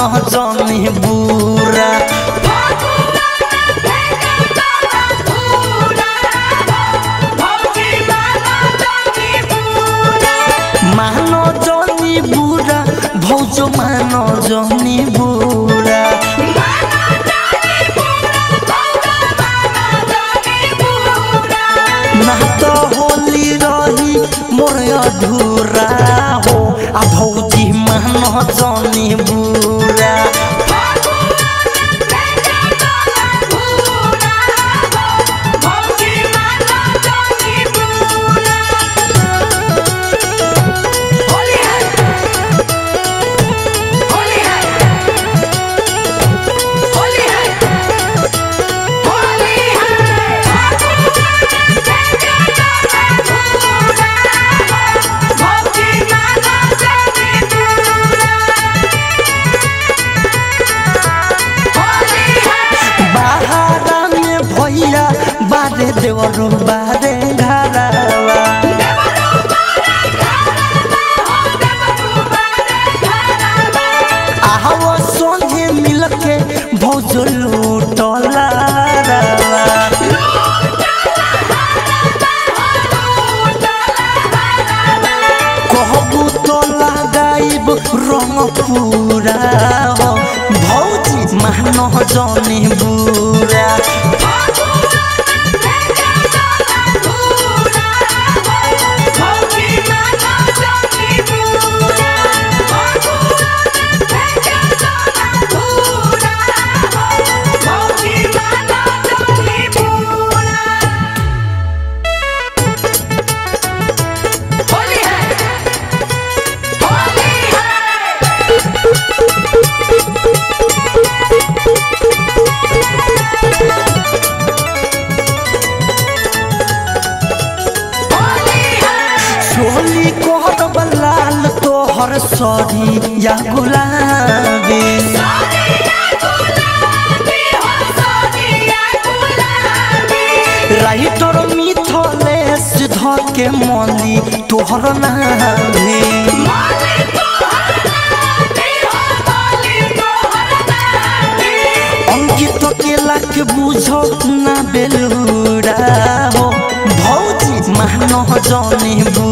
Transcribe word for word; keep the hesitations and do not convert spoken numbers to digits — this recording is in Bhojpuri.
जनी बुरा मानो जनी बुरा भौजो मानो जनी बुरा ना तो होली रही मोर अधूरा हो आ भौजी मानो जनी बुरा बारे देवरो बारे घरवा आहवा संगे मिलके भौजो लूटला कहबू तो लगाइब रंग पूरा हो भौजी मानो जनी बुरा होली कोहर बलाल तोहर सरी या गुलाबी राइटर मिथलेश धके मली तोहर नाभी अंकित केला के बुझो ना बेलूरा हो भौजी मानो जनी